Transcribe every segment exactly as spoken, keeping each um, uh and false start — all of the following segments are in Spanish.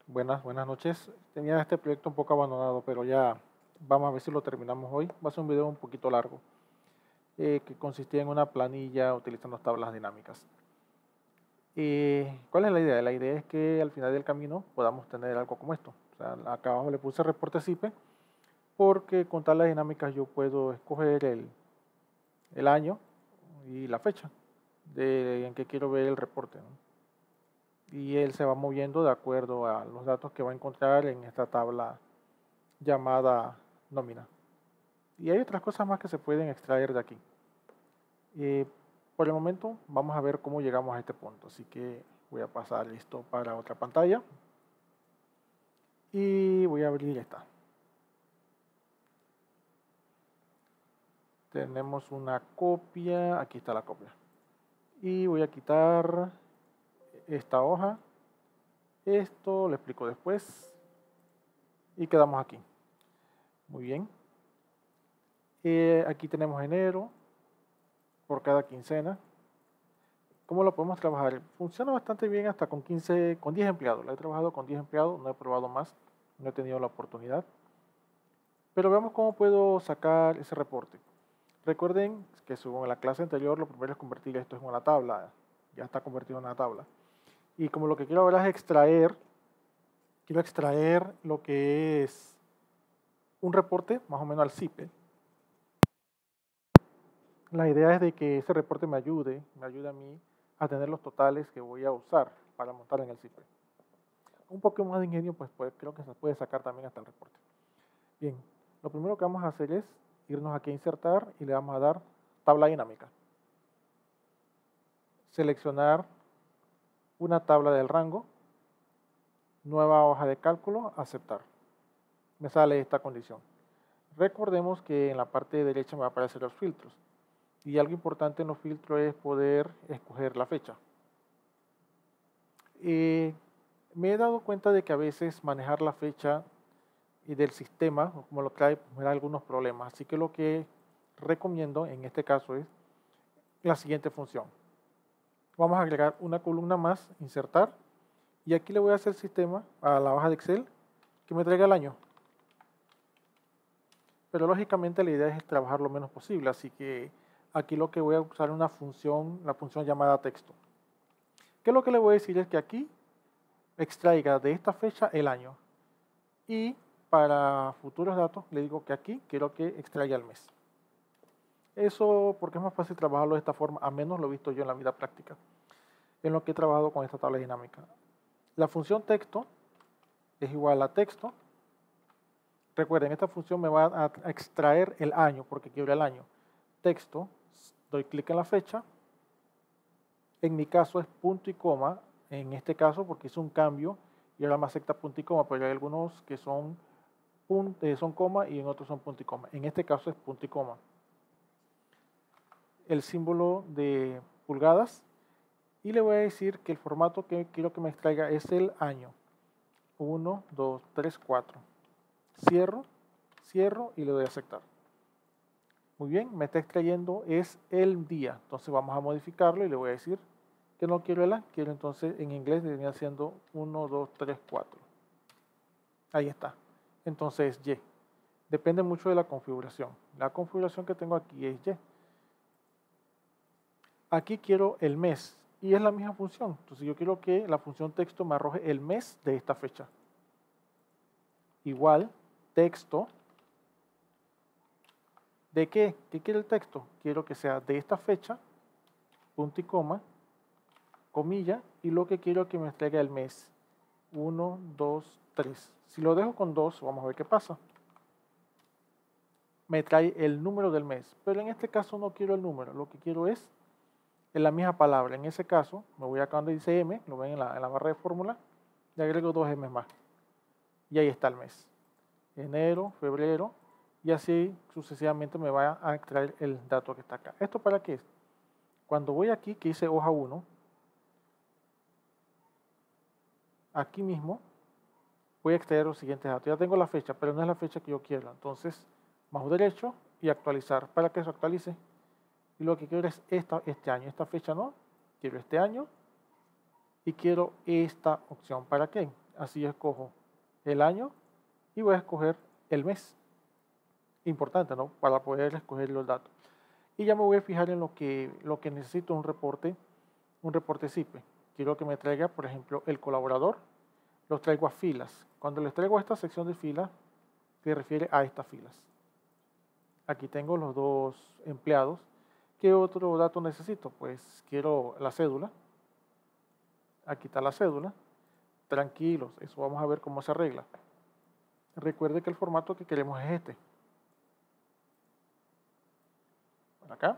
Buenas, buenas noches. Tenía este proyecto un poco abandonado, pero ya vamos a ver si lo terminamos hoy. Va a ser un video un poquito largo, eh, que consistía en una planilla utilizando tablas dinámicas. Eh, ¿cuál es la idea? La idea es que al final del camino podamos tener algo como esto. O sea, acá abajo le puse reporte S I P E porque con tablas dinámicas yo puedo escoger el, el año y la fecha de en que quiero ver el reporte, ¿no? Y él se va moviendo de acuerdo a los datos que va a encontrar en esta tabla llamada nómina. Y hay otras cosas más que se pueden extraer de aquí. Eh, por el momento vamos a ver cómo llegamos a este punto, así que voy a pasar esto para otra pantalla y voy a abrir esta. Tenemos una copia, aquí está la copia. Y voy a quitar esta hoja, esto lo explico después y quedamos aquí. Muy bien. Eh, aquí tenemos enero por cada quincena. ¿Cómo lo podemos trabajar? Funciona bastante bien hasta con quince, con diez empleados. Lo he trabajado con diez empleados, no he probado más, no he tenido la oportunidad. Pero veamos cómo puedo sacar ese reporte. Recuerden que según la clase anterior, lo primero es convertir esto en una tabla. Ya está convertido en una tabla. Y como lo que quiero ahora es extraer, quiero extraer lo que es un reporte, más o menos al S I P E. La idea es de que ese reporte me ayude, me ayude a mí a tener los totales que voy a usar para montar en el S I P E. Un poco más de ingenio, pues, pues creo que se puede sacar también hasta el reporte. Bien, lo primero que vamos a hacer es irnos aquí a insertar y le vamos a dar tabla dinámica. Seleccionar una tabla del rango, nueva hoja de cálculo, aceptar. Me sale esta condición. Recordemos que en la parte derecha me va a aparecer los filtros. Y algo importante en los filtros es poder escoger la fecha. Eh, me he dado cuenta de que a veces manejar la fecha y del sistema, como lo trae, me da algunos problemas. Así que lo que recomiendo en este caso es la siguiente función. Vamos a agregar una columna más, insertar, y aquí le voy a hacer sistema a la hoja de Excel que me traiga el año. Pero lógicamente la idea es trabajar lo menos posible, así que aquí lo que voy a usar es una función, la función llamada texto. ¿Qué es lo que le voy a decir? Es que aquí extraiga de esta fecha el año. Y para futuros datos le digo que aquí quiero que extraiga el mes. Eso porque es más fácil trabajarlo de esta forma, a menos lo he visto yo en la vida práctica, en lo que he trabajado con esta tabla dinámica. La función texto es igual a texto. Recuerden, esta función me va a extraer el año porque quiero el año. Texto, doy clic en la fecha. En mi caso es punto y coma, en este caso porque hice un cambio y ahora me acepta punto y coma, pero hay algunos que son, punto, eh, son coma y en otros son punto y coma. En este caso es punto y coma. El símbolo de pulgadas y le voy a decir que el formato que quiero que me extraiga es el año. uno, dos, tres, cuatro. Cierro, cierro y le doy a aceptar. Muy bien, me está extrayendo es el día. Entonces vamos a modificarlo y le voy a decir que no quiero el A, quiero entonces en inglés venía siendo uno, dos, tres, cuatro. Ahí está. Entonces Y. Depende mucho de la configuración. La configuración que tengo aquí es Y. Aquí quiero el mes y es la misma función. Entonces yo quiero que la función texto me arroje el mes de esta fecha. Igual, texto. ¿De qué? ¿Qué quiere el texto? Quiero que sea de esta fecha, punto y coma, comilla, y lo que quiero que me entregue el mes. uno, dos, tres. Si lo dejo con dos, vamos a ver qué pasa. Me trae el número del mes, pero en este caso no quiero el número, lo que quiero es en la misma palabra. En ese caso, me voy acá donde dice M, lo ven en la, en la barra de fórmula, y agrego dos M más. Y ahí está el mes. Enero, febrero, y así sucesivamente me va a extraer el dato que está acá. ¿Esto para qué es? Cuando voy aquí, que dice hoja uno, aquí mismo voy a extraer los siguientes datos. Ya tengo la fecha, pero no es la fecha que yo quiero. Entonces, bajo derecho y actualizar para que se actualice. Y lo que quiero es esta, este año. Esta fecha no, quiero este año y quiero esta opción. ¿Para qué? Así yo escojo el año y voy a escoger el mes. Importante, ¿no? Para poder escoger los datos. Y ya me voy a fijar en lo que, lo que necesito, un reporte, un reporte S I P E. Quiero que me traiga, por ejemplo, el colaborador. Los traigo a filas. Cuando les traigo a esta sección de filas, se refiere a estas filas. Aquí tengo los dos empleados. ¿Qué otro dato necesito? Pues quiero la cédula. Aquí está la cédula. Tranquilos, eso vamos a ver cómo se arregla. Recuerde que el formato que queremos es este. Por acá.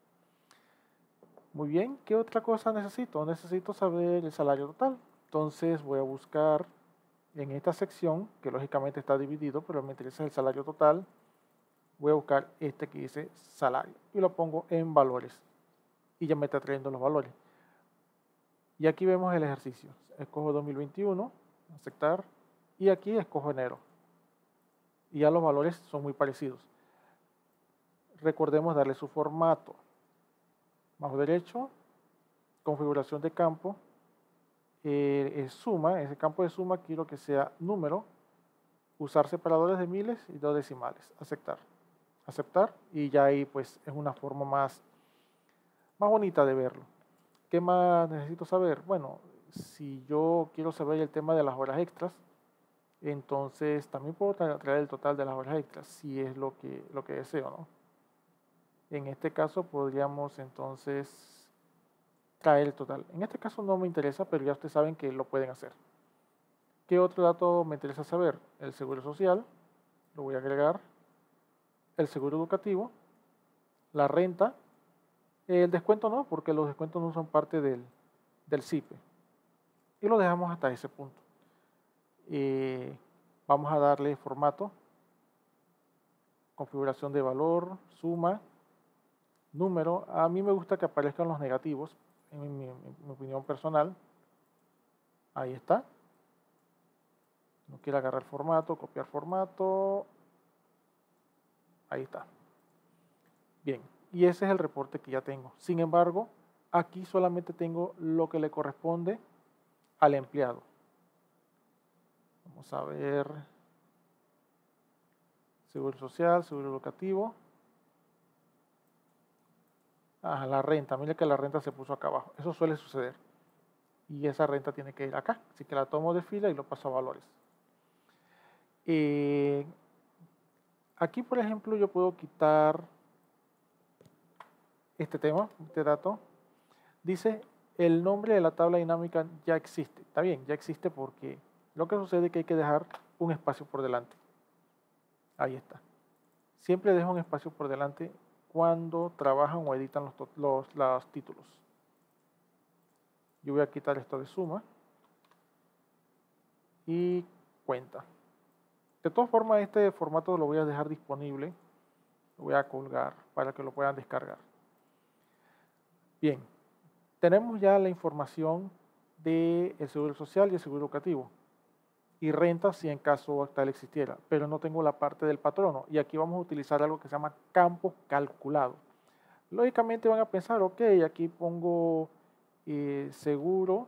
Muy bien, ¿qué otra cosa necesito? Necesito saber el salario total. Entonces voy a buscar en esta sección, que lógicamente está dividido, pero me interesa el salario total. Voy a buscar este que dice salario y lo pongo en valores. Y ya me está trayendo los valores. Y aquí vemos el ejercicio. Escojo dos mil veintiuno, aceptar, y aquí escojo enero. Y ya los valores son muy parecidos. Recordemos darle su formato. Bajo derecho, configuración de campo, eh, es suma, ese campo de suma quiero que sea número, usar separadores de miles y dos decimales, aceptar. Aceptar y ya ahí pues es una forma más, más bonita de verlo. ¿Qué más necesito saber? Bueno, si yo quiero saber el tema de las horas extras, entonces también puedo traer el total de las horas extras, si es lo que, lo que deseo, ¿no? En este caso podríamos entonces traer el total. En este caso no me interesa, pero ya ustedes saben que lo pueden hacer. ¿Qué otro dato me interesa saber? El seguro social, lo voy a agregar. El seguro educativo, la renta, el descuento no, porque los descuentos no son parte del, del S I P E. Y lo dejamos hasta ese punto. Eh, vamos a darle formato, configuración de valor, suma, número. A mí me gusta que aparezcan los negativos, en mi, en mi opinión personal. Ahí está. No quiero agarrar formato, copiar formato. Ahí está. Bien, y ese es el reporte que ya tengo. Sin embargo, aquí solamente tengo lo que le corresponde al empleado. Vamos a ver. Seguro social, seguro educativo. Ah, la renta. Mire que la renta se puso acá abajo. Eso suele suceder. Y esa renta tiene que ir acá. Así que la tomo de fila y lo paso a valores. Eh, aquí, por ejemplo, yo puedo quitar este tema, este dato. Dice, el nombre de la tabla dinámica ya existe. Está bien, ya existe porque lo que sucede es que hay que dejar un espacio por delante. Ahí está. Siempre dejo un espacio por delante cuando trabajan o editan los, los, los títulos. Yo voy a quitar esto de suma y cuenta. De todas formas, este formato lo voy a dejar disponible. Lo voy a colgar para que lo puedan descargar. Bien, tenemos ya la información del seguro social y el seguro educativo. Y renta si en caso tal existiera, pero no tengo la parte del patrono. Y aquí vamos a utilizar algo que se llama campo calculado. Lógicamente van a pensar, ok, aquí pongo eh, seguro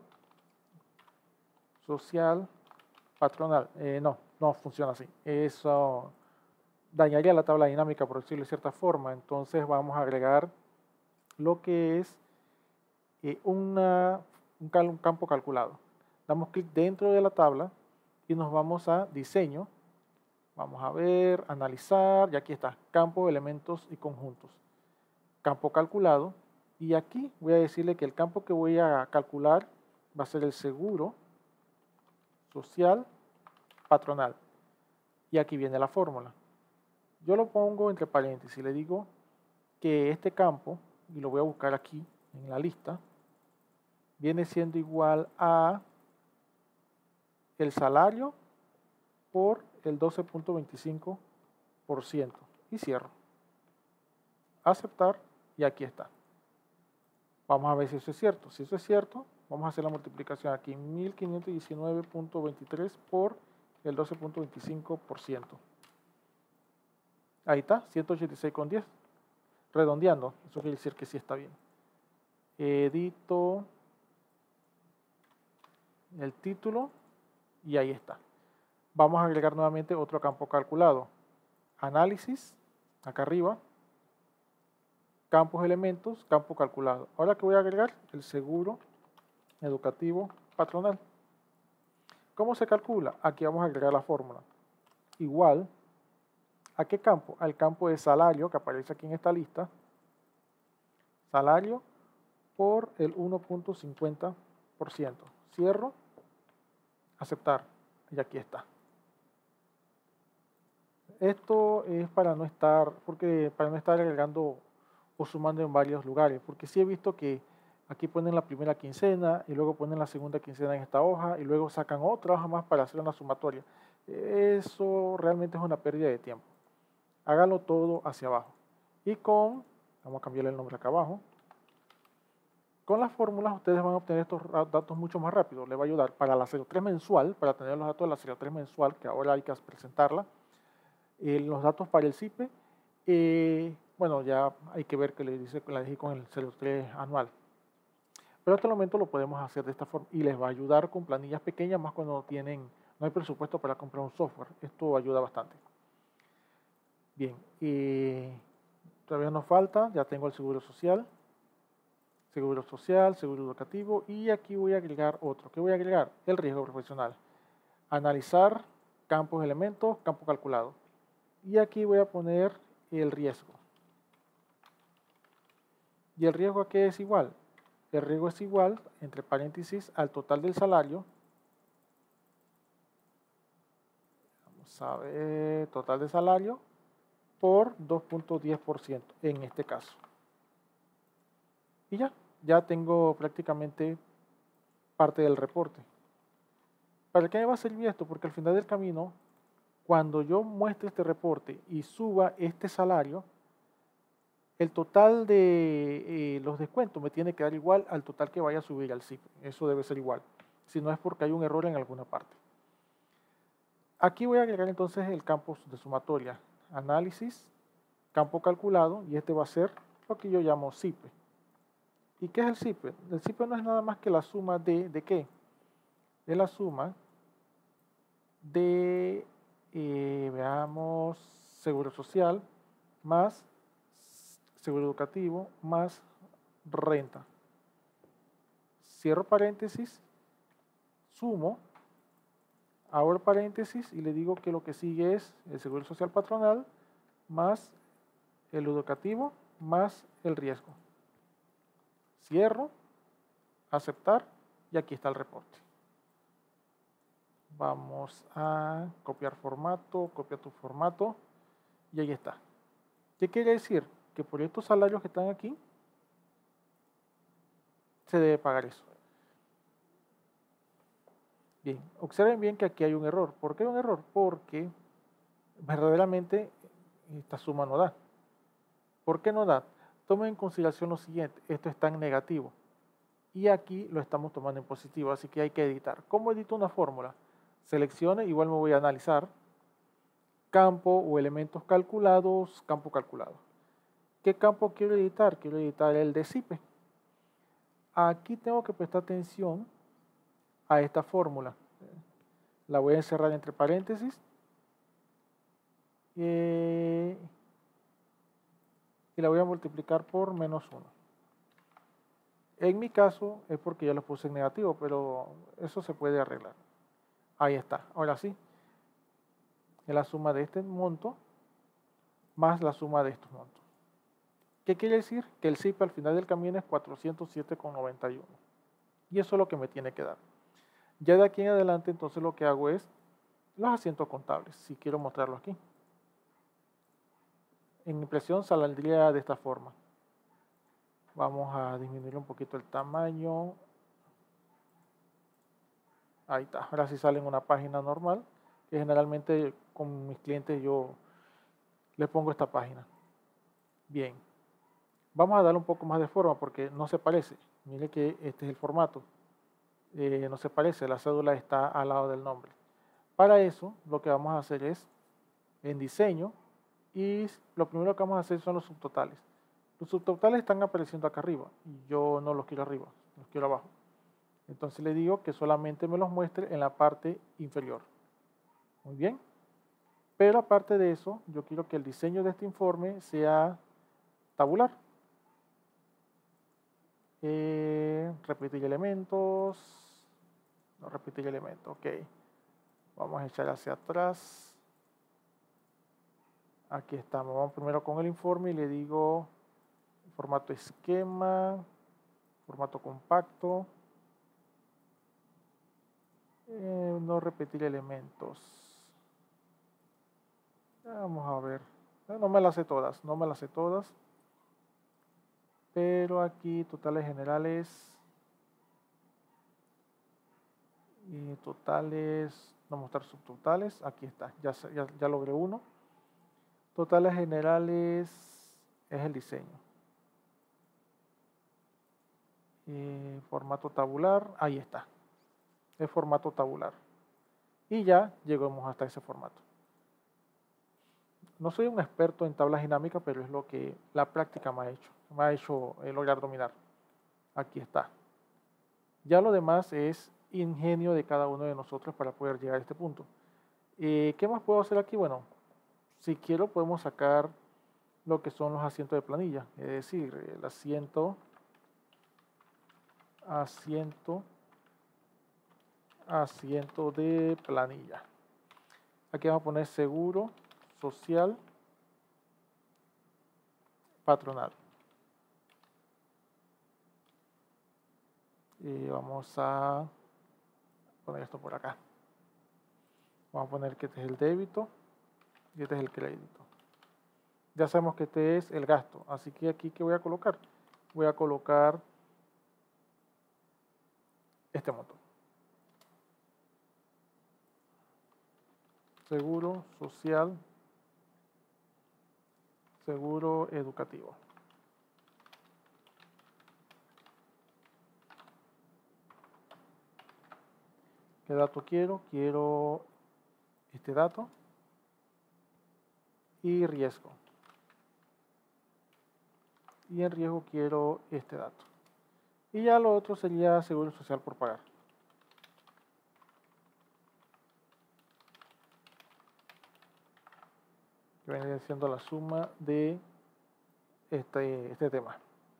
social patronal. Eh, no, no funciona así. Eso dañaría la tabla dinámica, por decirlo de cierta forma. Entonces vamos a agregar lo que es eh, una, un, cal, un campo calculado. Damos clic dentro de la tabla y nos vamos a diseño. Vamos a ver, analizar, y aquí está, campo, elementos y conjuntos. Campo calculado, y aquí voy a decirle que el campo que voy a calcular va a ser el seguro social patronal. Y aquí viene la fórmula. Yo lo pongo entre paréntesis y le digo que este campo, y lo voy a buscar aquí en la lista, viene siendo igual a el salario por el doce punto veinticinco por ciento y cierro. Aceptar y aquí está. Vamos a ver si eso es cierto. Si eso es cierto, vamos a hacer la multiplicación aquí, mil quinientos diecinueve punto veintitrés por el doce punto veinticinco por ciento. Ahí está, ciento ochenta y seis coma diez. Redondeando, eso quiere decir que sí está bien. Edito el título Y ahí está. Vamos a agregar nuevamente otro campo calculado. Análisis, acá arriba. Campos elementos, campo calculado. Ahora que voy a agregar el seguro educativo patronal. ¿Cómo se calcula? Aquí vamos a agregar la fórmula. Igual, ¿a qué campo? Al campo de salario que aparece aquí en esta lista. Salario por el uno punto cincuenta por ciento. Cierro, aceptar, y aquí está. Esto es para no estar, porque para no estar agregando o sumando en varios lugares, porque sí he visto que aquí ponen la primera quincena y luego ponen la segunda quincena en esta hoja y luego sacan otra hoja más para hacer una sumatoria. Eso realmente es una pérdida de tiempo. Háganlo todo hacia abajo. Y con, vamos a cambiarle el nombre acá abajo, con las fórmulas ustedes van a obtener estos datos mucho más rápido. Les va a ayudar para la cero tres mensual, para tener los datos de la cero tres mensual, que ahora hay que presentarla. Eh, los datos para el C I P E, eh, bueno, ya hay que ver que le dice, la dejé con el cero tres anual. Pero hasta el momento lo podemos hacer de esta forma y les va a ayudar con planillas pequeñas, más cuando no tienen, no hay presupuesto para comprar un software. Esto ayuda bastante. Bien, eh, todavía nos falta, ya tengo el seguro social, seguro social, seguro educativo, y aquí voy a agregar otro. ¿Qué voy a agregar? El riesgo profesional. Analizar campos, elementos, campo calculado. Y aquí voy a poner el riesgo. ¿Y el riesgo a qué es igual? El riesgo es igual, entre paréntesis, al total del salario. Vamos a ver, total de salario por dos punto diez por ciento en este caso. Y ya, ya tengo prácticamente parte del reporte. ¿Para qué me va a servir esto? Porque al final del camino, cuando yo muestre este reporte y suba este salario, el total de eh, los descuentos me tiene que dar igual al total que vaya a subir al C I P E. Eso debe ser igual, si no es porque hay un error en alguna parte. Aquí voy a agregar entonces el campo de sumatoria, análisis, campo calculado, y este va a ser lo que yo llamo C I P E. ¿Y qué es el C I P E? El C I P E no es nada más que la suma de, ¿de qué? Es la suma de, eh, veamos, seguro social más seguro educativo más renta. Cierro paréntesis, sumo, abro paréntesis y le digo que lo que sigue es el seguro social patronal más el educativo más el riesgo. Cierro, aceptar, y aquí está el reporte. Vamos a copiar formato, copia tu formato, y ahí está. ¿Qué quiere decir? Que por estos salarios que están aquí, se debe pagar eso. Bien, observen bien que aquí hay un error. ¿Por qué hay un error? Porque verdaderamente esta suma no da. ¿Por qué no da? Tomen en consideración lo siguiente, esto está en negativo y aquí lo estamos tomando en positivo, así que hay que editar. ¿Cómo edito una fórmula? Seleccione, igual me voy a analizar, campo o elementos calculados, campo calculado. ¿Qué campo quiero editar? Quiero editar el de C I P E. Aquí tengo que prestar atención a esta fórmula. La voy a encerrar entre paréntesis. Eh, y la voy a multiplicar por menos uno. En mi caso es porque ya lo puse en negativo, pero eso se puede arreglar. Ahí está. Ahora sí. Es la suma de este monto más la suma de estos montos. ¿Qué quiere decir? Que el C I P E al final del camino es cuatrocientos siete con noventa y uno. Y eso es lo que me tiene que dar. Ya de aquí en adelante, entonces lo que hago es los asientos contables, si quiero mostrarlo aquí. En impresión saldría de esta forma. Vamos a disminuir un poquito el tamaño. Ahí está. Ahora sí sale en una página normal, que generalmente con mis clientes yo les pongo esta página. Bien. Vamos a darle un poco más de forma porque no se parece. Mire que este es el formato. Eh, no se parece, la cédula está al lado del nombre. Para eso, lo que vamos a hacer es en diseño, y lo primero que vamos a hacer son los subtotales. Los subtotales están apareciendo acá arriba y yo no los quiero arriba, los quiero abajo. Entonces le digo que solamente me los muestre en la parte inferior. Muy bien. Pero aparte de eso, yo quiero que el diseño de este informe sea tabular. Eh, repetir elementos. No repetir elementos, ok. Vamos a echar hacia atrás. Aquí estamos. Vamos primero con el informe y le digo formato esquema, formato compacto. Eh, no repetir elementos. Vamos a ver. No me las sé todas, no me las sé todas. Pero aquí totales generales. Y totales, no mostrar subtotales. Aquí está, ya, ya, ya logré uno. Totales generales es el diseño. Eh, formato tabular, ahí está. El formato tabular. Y ya llegamos hasta ese formato. No soy un experto en tablas dinámicas, pero es lo que la práctica me ha hecho. Me ha hecho eh, lograr dominar. Aquí está. Ya lo demás es ingenio de cada uno de nosotros para poder llegar a este punto. Eh, ¿Qué más puedo hacer aquí? Bueno, si quiero podemos sacar lo que son los asientos de planilla. Es decir, el asiento, asiento, asiento de planilla. Aquí vamos a poner seguro social patronal. Y vamos a poner esto por acá. Vamos a poner que este es el débito y este es el crédito. Ya sabemos que este es el gasto, así que aquí ¿qué voy a colocar? Voy a colocar este monto. Seguro social, seguro educativo. ¿Qué dato quiero? Quiero este dato y riesgo. Y en riesgo quiero este dato. Y ya lo otro sería seguro social por pagar. Que viene siendo la suma de este, este tema.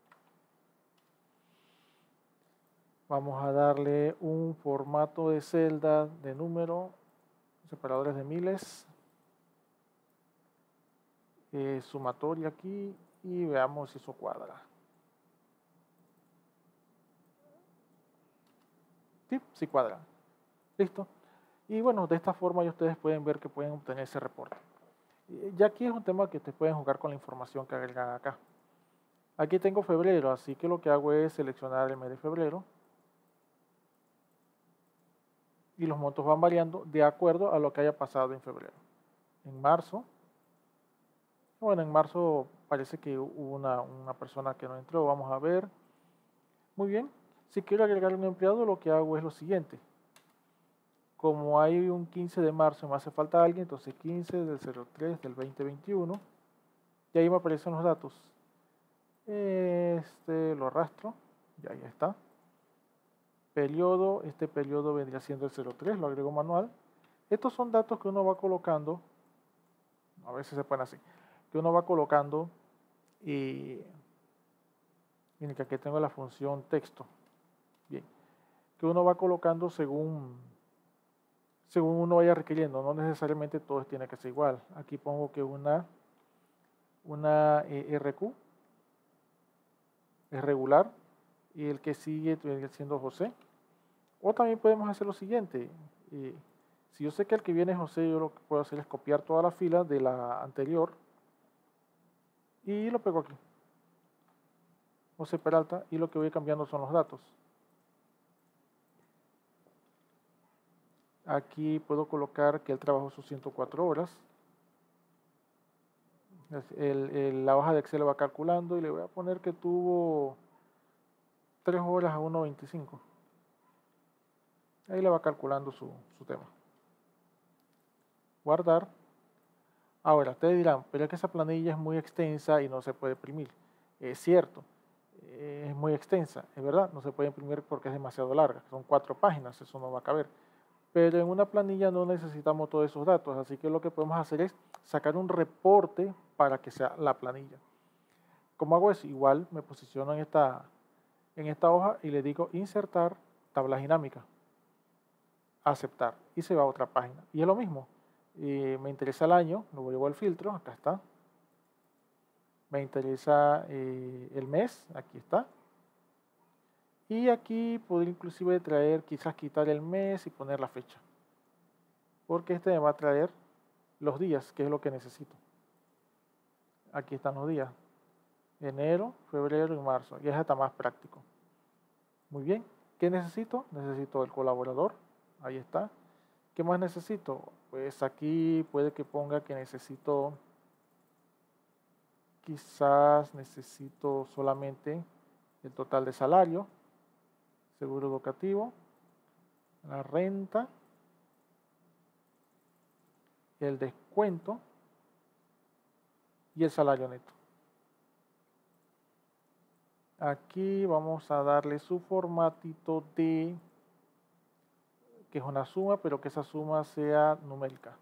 Vamos a darle un formato de celda de número, separadores de miles, eh, sumatoria aquí y veamos si eso cuadra. Sí, sí cuadra. Listo. Y bueno, de esta forma ya ustedes pueden ver que pueden obtener ese reporte. Ya aquí es un tema que ustedes pueden jugar con la información que agregan acá. Aquí tengo febrero, así que lo que hago es seleccionar el mes de febrero. Y los montos van variando de acuerdo a lo que haya pasado en febrero. En marzo, bueno, en marzo parece que hubo una, una persona que no entró, vamos a ver. Muy bien, si quiero agregar un empleado, lo que hago es lo siguiente. Como hay un quince de marzo, me hace falta alguien, entonces quince del cero tres del veinte veintiuno, y ahí me aparecen los datos. Este lo arrastro, ya, ya está. Periodo, este periodo vendría siendo el cero tres, lo agrego manual. Estos son datos que uno va colocando, a veces se ponen así, que uno va colocando y miren que aquí tengo la función texto, bien, que uno va colocando según, según uno vaya requiriendo, no necesariamente todo tiene que ser igual. Aquí pongo que una, una eh, R Q es regular y el que sigue viene siendo José. O también podemos hacer lo siguiente, eh, si yo sé que el que viene es José, yo lo que puedo hacer es copiar toda la fila de la anterior y lo pego aquí. José Peralta, y lo que voy cambiando son los datos. Aquí puedo colocar que él trabajó sus ciento cuatro horas. El, el, la hoja de Excel va calculando y le voy a poner que tuvo tres horas a uno veinticinco. Ahí le va calculando su, su tema. Guardar. Ahora, ustedes dirán, pero es que esa planilla es muy extensa y no se puede imprimir. Es cierto. eh, es muy extensa, es verdad, no se puede imprimir porque es demasiado larga, son cuatro páginas, eso no va a caber. Pero en una planilla no necesitamos todos esos datos, así que lo que podemos hacer es sacar un reporte para que sea la planilla. ¿Cómo hago eso? Igual me posiciono en esta, en esta hoja y le digo insertar tabla dinámica, aceptar, y se va a otra página. Y es lo mismo, eh, me interesa el año, lo llevo al filtro, acá está. Me interesa eh, el mes, aquí está. Y aquí podría inclusive traer, quizás quitar el mes y poner la fecha. Porque este me va a traer los días, que es lo que necesito. Aquí están los días. Enero, febrero y marzo. Y es hasta más práctico. Muy bien. ¿Qué necesito? Necesito el colaborador. Ahí está. ¿Qué más necesito? Pues aquí puede que ponga que necesito, quizás necesito solamente el total de salario, seguro educativo, la renta, el descuento y el salario neto. Aquí vamos a darle su formatito de, que es una suma, pero que esa suma sea numérica.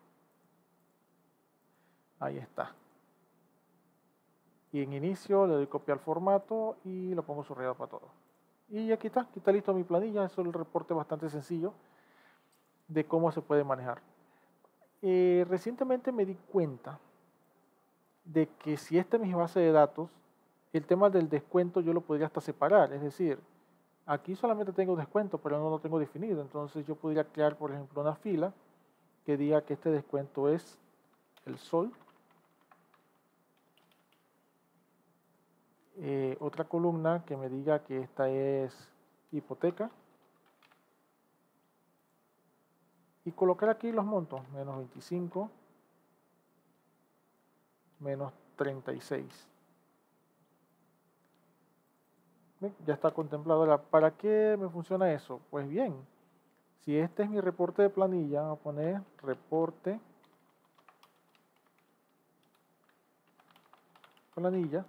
Ahí está. Y en inicio le doy copia al formato y lo pongo subrayado para todo. Y aquí está, aquí está listo mi planilla. Eso es el reporte bastante sencillo de cómo se puede manejar. Eh, recientemente me di cuenta de que si esta es mi base de datos, el tema del descuento yo lo podría hasta separar. Es decir, aquí solamente tengo descuento, pero no lo tengo definido. Entonces yo podría crear, por ejemplo, una fila que diga que este descuento es el sol. Eh, otra columna que me diga que esta es hipoteca. Y colocar aquí los montos, menos veinticinco, menos treinta y seis. ¿Ven? Ya está contemplado. Ahora, ¿para qué me funciona eso? Pues bien, si este es mi reporte de planilla, voy a poner reporte planilla.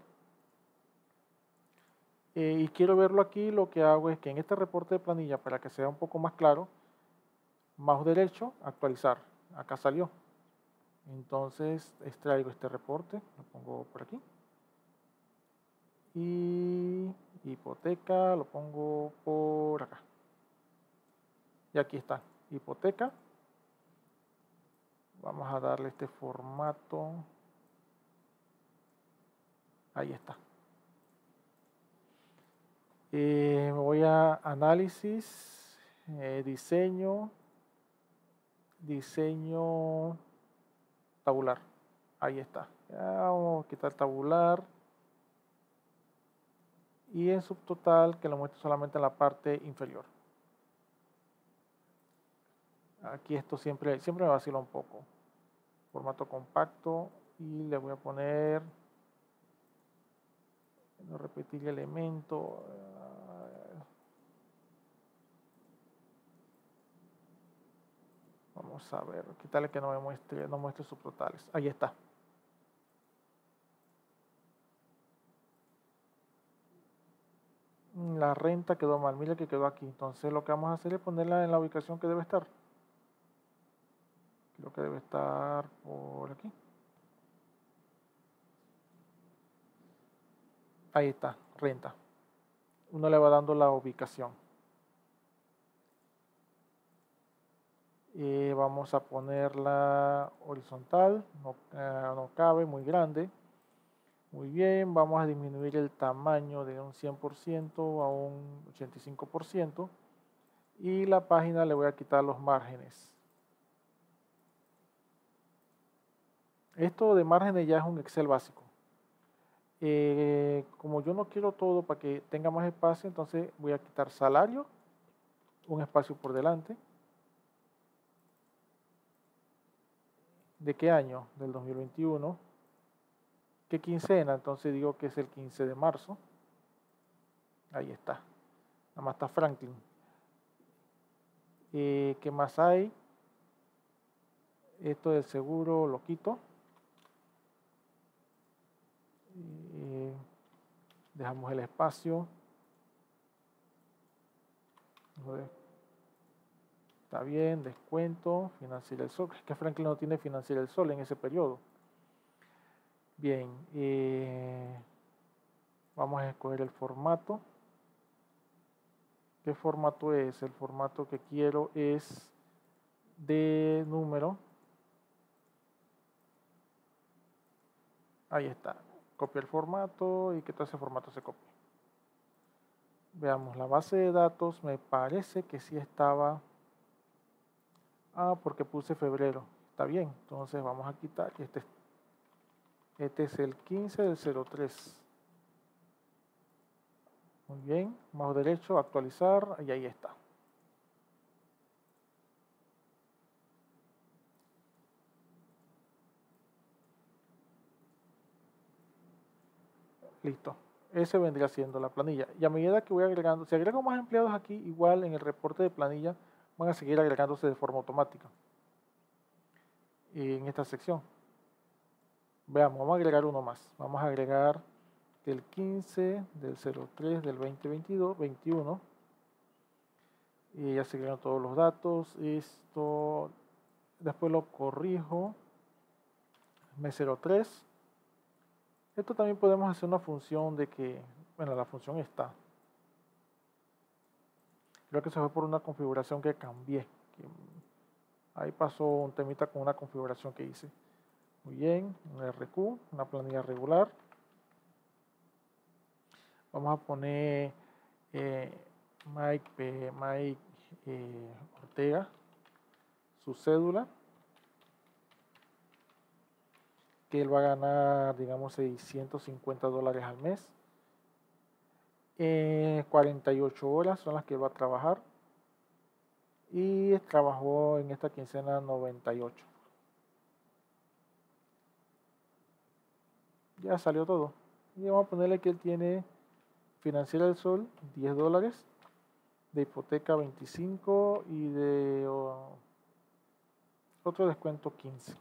Eh, y quiero verlo aquí, lo que hago es que en este reporte de planilla, para que sea un poco más claro, mouse derecho, actualizar. Acá salió. Entonces extraigo este reporte, lo pongo por aquí. Y hipoteca lo pongo por acá. Y aquí está, hipoteca. Vamos a darle este formato. Ahí está. Eh, me voy a análisis, eh, diseño, diseño tabular. Ahí está. Ya vamos a quitar tabular. Y en subtotal que lo muestre solamente en la parte inferior. Aquí esto siempre, siempre me vacila un poco. Formato compacto y le voy a poner, no repetir elemento. Vamos a ver, quitarle que no me muestre, no muestre subtotales. Ahí está. La renta quedó mal, mira que quedó aquí. Entonces lo que vamos a hacer es ponerla en la ubicación que debe estar. Creo que debe estar por aquí. Ahí está, renta. Uno le va dando la ubicación. Y vamos a ponerla horizontal, no, eh, no cabe, muy grande. Muy bien, vamos a disminuir el tamaño de un cien por ciento a un ochenta y cinco por ciento. Y la página le voy a quitar los márgenes. Esto de márgenes ya es un Excel básico. Eh, como yo no quiero todo para que tenga más espacio, entonces voy a quitar salario, un espacio por delante. ¿De qué año? Del dos mil veintiuno. ¿Qué quincena? Entonces digo que es el quince de marzo. Ahí está. Nada más está Franklin. Eh, ¿Qué más hay? Esto del seguro lo quito. Eh, Dejamos el espacio. Está bien, descuento, Financiera del Sol. Es que Franklin no tiene Financiera del Sol en ese periodo. Bien, eh, vamos a escoger el formato. ¿Qué formato es? El formato que quiero es de número. Ahí está. Copia el formato y que todo ese formato se copie. Veamos la base de datos. Me parece que sí estaba. Ah, porque puse febrero. Está bien. Entonces vamos a quitar. Este, este es el quince del cero tres. Muy bien. Mouse derecho, actualizar. Y ahí está. Listo. Ese vendría siendo la planilla. Y a medida que voy agregando, si agrego más empleados aquí, igual en el reporte de planilla van a seguir agregándose de forma automática. Y en esta sección. Veamos, vamos a agregar uno más. Vamos a agregar del quince, del cero tres, del veinte veintidós, veintiuno. Y ya se agregaron todos los datos. Esto, después lo corrijo. Mes cero tres. Esto también podemos hacer una función de que, bueno, la función está. Creo que se fue por una configuración que cambié. Que ahí pasó un temita con una configuración que hice. Muy bien, un R Q, una planilla regular. Vamos a poner eh, Mike, eh, Mike eh, Ortega, su cédula. Que él va a ganar, digamos, seiscientos cincuenta dólares al mes. Eh, cuarenta y ocho horas son las que él va a trabajar. Y trabajó en esta quincena noventa y ocho. Ya salió todo. Y vamos a ponerle que él tiene Financiera del Sol diez dólares, de hipoteca veinticinco y de oh, otro descuento quince.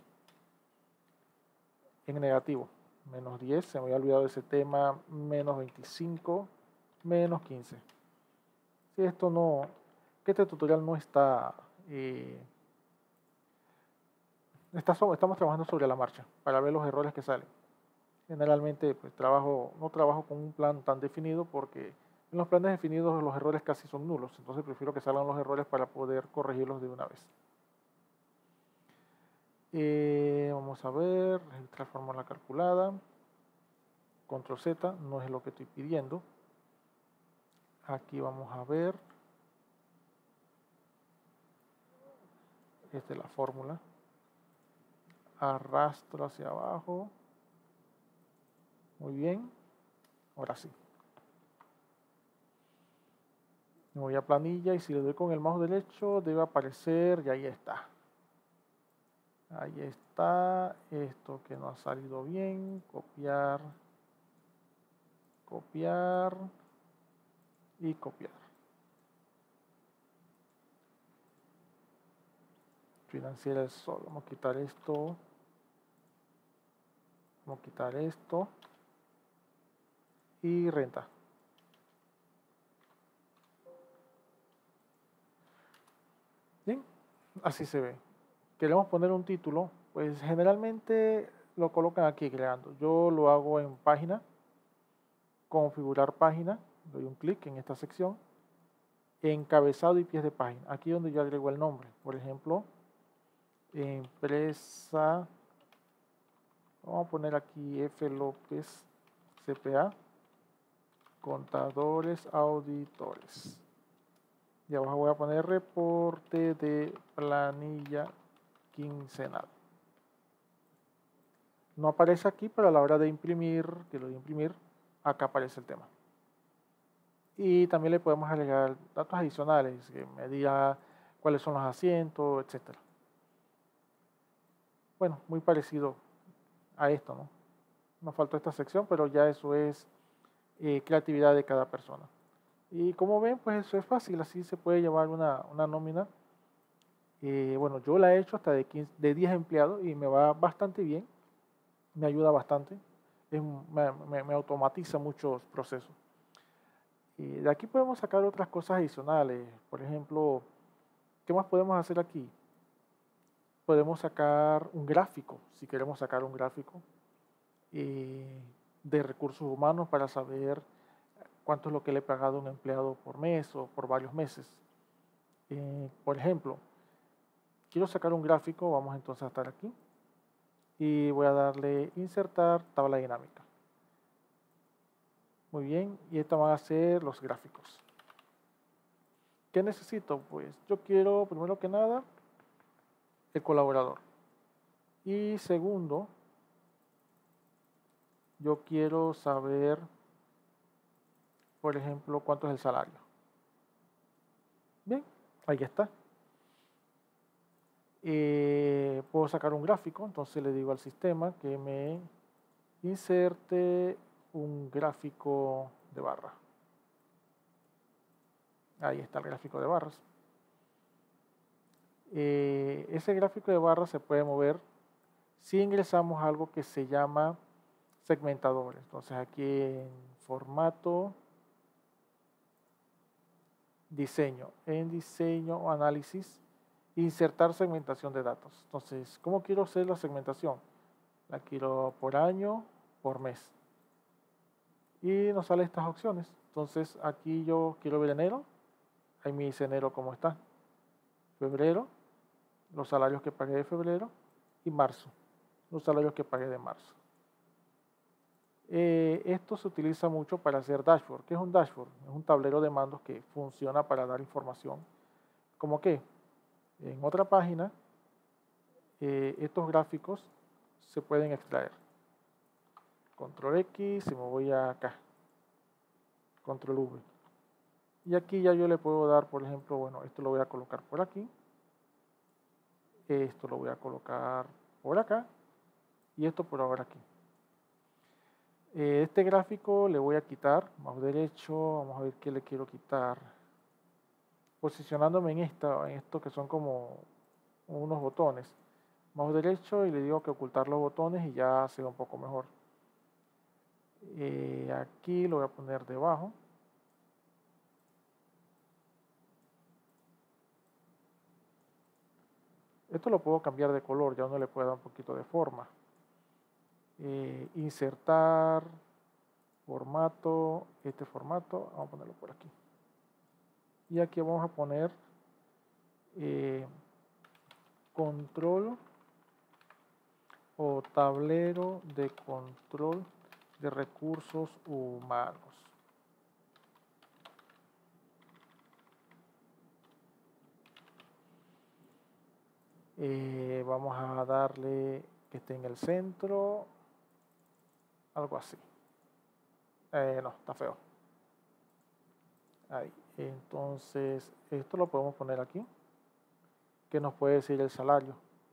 En negativo, menos diez, se me había olvidado ese tema, menos veinticinco, menos quince. Si esto no, que este tutorial no está, eh, está so, estamos trabajando sobre la marcha para ver los errores que salen. Generalmente pues trabajo, no trabajo con un plan tan definido porque en los planes definidos los errores casi son nulos, entonces prefiero que salgan los errores para poder corregirlos de una vez. Eh, vamos a ver, registrar fórmula calculada, control Z, no es lo que estoy pidiendo. Aquí vamos a ver, esta es la fórmula, arrastro hacia abajo, muy bien, ahora sí. Me voy a planilla y si le doy con el mouse derecho debe aparecer y ahí está. Ahí está, esto que no ha salido bien, copiar, copiar y copiar. Financiera del Sol, vamos a quitar esto, vamos a quitar esto y renta. Bien, así se ve. Queremos poner un título, pues generalmente lo colocan aquí creando. Yo lo hago en página, configurar página, doy un clic en esta sección, encabezado y pies de página, aquí donde yo agrego el nombre. Por ejemplo, empresa, vamos a poner aquí F. López C P A, contadores, auditores. Y abajo voy a poner reporte de planilla quincenal. No aparece aquí, pero a la hora de imprimir, que lo de imprimir, acá aparece el tema. Y también le podemos agregar datos adicionales, que me diga cuáles son los asientos, etcétera. Bueno, muy parecido a esto, ¿no? Nos faltó esta sección, pero ya eso es eh, creatividad de cada persona. Y como ven, pues eso es fácil, así se puede llevar una, una nómina. Eh, bueno, yo la he hecho hasta de, quince, de diez empleados y me va bastante bien, me ayuda bastante. es, me, me, me automatiza muchos procesos. Y de aquí podemos sacar otras cosas adicionales. Por ejemplo, ¿qué más podemos hacer aquí? Podemos sacar un gráfico, si queremos sacar un gráfico eh, de recursos humanos para saber cuánto es lo que le he pagado a un empleado por mes o por varios meses. Eh, por ejemplo, quiero sacar un gráfico, vamos entonces a estar aquí y voy a darle insertar tabla dinámica. Muy bien, y estos van a ser los gráficos. ¿Qué necesito? Pues yo quiero, primero que nada, el colaborador. Y segundo, yo quiero saber, por ejemplo, cuánto es el salario. Bien, ahí está. Eh, puedo sacar un gráfico, entonces le digo al sistema que me inserte un gráfico de barra. Ahí está el gráfico de barras. Eh, ese gráfico de barras se puede mover si ingresamos algo que se llama segmentadores. Entonces aquí en formato, diseño, en diseño o análisis, insertar segmentación de datos. Entonces, ¿cómo quiero hacer la segmentación? La quiero por año, por mes. Y nos salen estas opciones. Entonces aquí yo quiero ver enero. Ahí me dice enero cómo está. Febrero, los salarios que pagué de febrero. Y marzo, los salarios que pagué de marzo. Eh, esto se utiliza mucho para hacer dashboard. ¿Qué es un dashboard? Es un tablero de mandos que funciona para dar información. ¿Cómo qué? En otra página, eh, estos gráficos se pueden extraer. Control X y me voy acá. Control V. Y aquí ya yo le puedo dar, por ejemplo, bueno, esto lo voy a colocar por aquí. Esto lo voy a colocar por acá. Y esto por ahora aquí. Eh, este gráfico le voy a quitar, mouse derecho, vamos a ver qué le quiero quitar. Posicionándome en, esta, en esto que son como unos botones. Mouse derecho y le digo que ocultar los botones y ya se ve un poco mejor. Eh, aquí lo voy a poner debajo. Esto lo puedo cambiar de color, ya uno le puede dar un poquito de forma. Eh, insertar, formato, este formato, vamos a ponerlo por aquí. Y aquí vamos a poner eh, control o tablero de control de recursos humanos. Eh, vamos a darle que esté en el centro, algo así. Eh, no, está feo. Ahí. Entonces, esto lo podemos poner aquí, que nos puede decir el salario.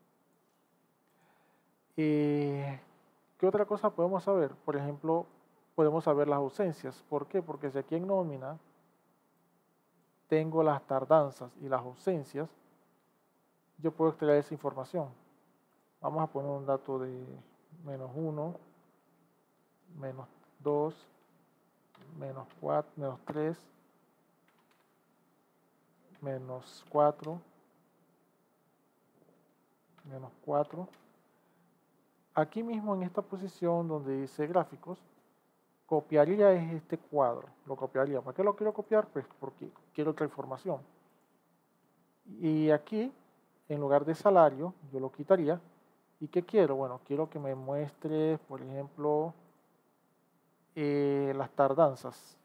Eh, ¿Qué otra cosa podemos saber? Por ejemplo, podemos saber las ausencias. ¿Por qué? Porque si aquí en nómina tengo las tardanzas y las ausencias, yo puedo extraer esa información. Vamos a poner un dato de menos uno, menos dos, menos cuatro, menos tres, menos cuatro, menos cuatro. Aquí mismo en esta posición donde dice gráficos, copiaría este cuadro, lo copiaría. ¿Para qué lo quiero copiar? Pues porque quiero otra información. Y aquí, en lugar de salario, yo lo quitaría. ¿Y qué quiero? Bueno, quiero que me muestre, por ejemplo, eh, las tardanzas.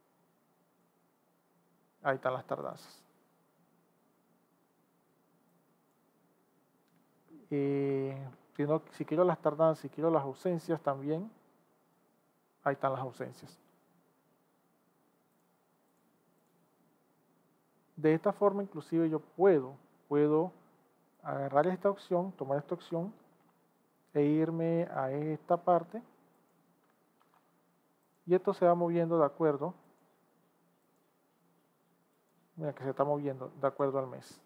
Ahí están las tardanzas. Eh, si, no, si quiero las tardanzas, si quiero las ausencias también, ahí están las ausencias. De esta forma, inclusive yo puedo, puedo agarrar esta opción, tomar esta opción e irme a esta parte y esto se va moviendo de acuerdo, mira que se está moviendo de acuerdo al mes.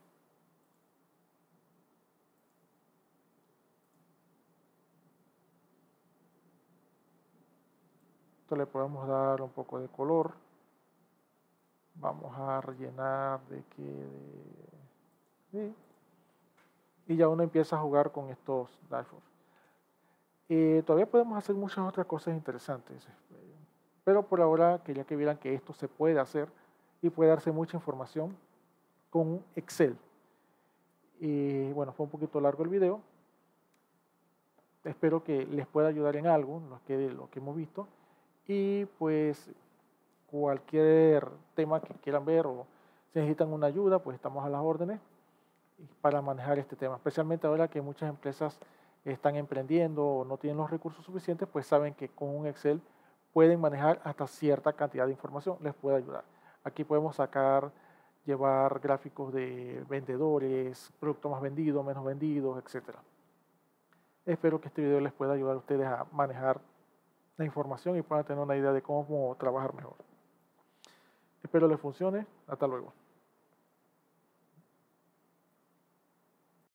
Esto le podemos dar un poco de color. Vamos a rellenar de que... Sí. Y ya uno empieza a jugar con estos dashboards. Eh, todavía podemos hacer muchas otras cosas interesantes, pero por ahora quería que vieran que esto se puede hacer y puede darse mucha información con Excel. Y bueno, fue un poquito largo el video. Espero que les pueda ayudar en algo, lo que, lo que hemos visto. Y pues cualquier tema que quieran ver o si necesitan una ayuda, pues estamos a las órdenes para manejar este tema. Especialmente ahora que muchas empresas están emprendiendo o no tienen los recursos suficientes, pues saben que con un Excel pueden manejar hasta cierta cantidad de información, les puede ayudar. Aquí podemos sacar, llevar gráficos de vendedores, productos más vendidos, menos vendidos, etcétera. Espero que este video les pueda ayudar a ustedes a manejar la información y puedan tener una idea de cómo trabajar mejor. Espero les funcione. Hasta luego.